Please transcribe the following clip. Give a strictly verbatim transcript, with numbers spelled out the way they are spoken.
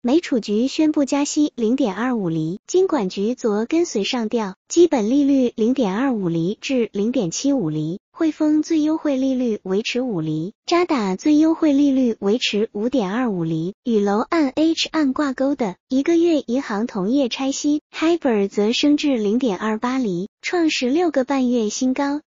美储局宣布加息 零点二五 厘，金管局昨跟随上调，基本利率 零点二五 厘至 零点七五 厘，汇丰最优惠利率维持五厘，渣打最优惠利率维持 五点二五 厘，与楼按 H 按挂钩的一个月银行同业拆息 H I B O R 则升至 零点二八 厘，创十六个半月新高。